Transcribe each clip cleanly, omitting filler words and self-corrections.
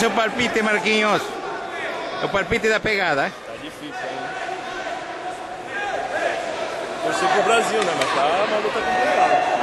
o palpite, Marquinhos. O palpite da pegada, hein? Tá difícil, hein? Torcer pro Brasil, né? Mas tá uma luta complicada.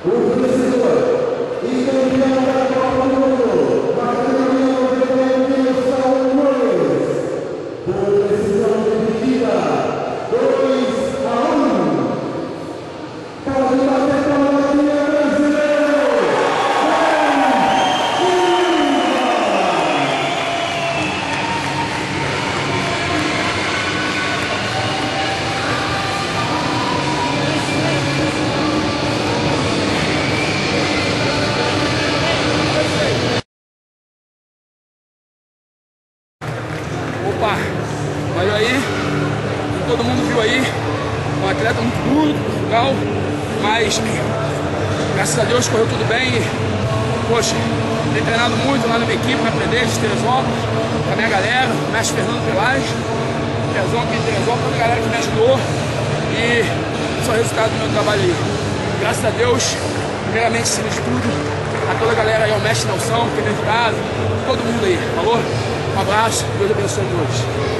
Opa, olha aí, todo mundo viu aí, um atleta muito duro de Portugal, mas graças a Deus correu tudo bem. Poxa, tenho treinado muito lá na minha equipe, na Predeste, Teresópolis, com a minha galera, o mestre Fernando Pelage, Pezão aqui em Teresópolis, toda a galera que me ajudou, e isso é o resultado do meu trabalho aí. Graças a Deus, primeiramente, acima de tudo, a toda a galera aí, ao mestre Nelson, que tem me ajudado, todo mundo aí, falou? Um abraço, Deus abençoe a todos.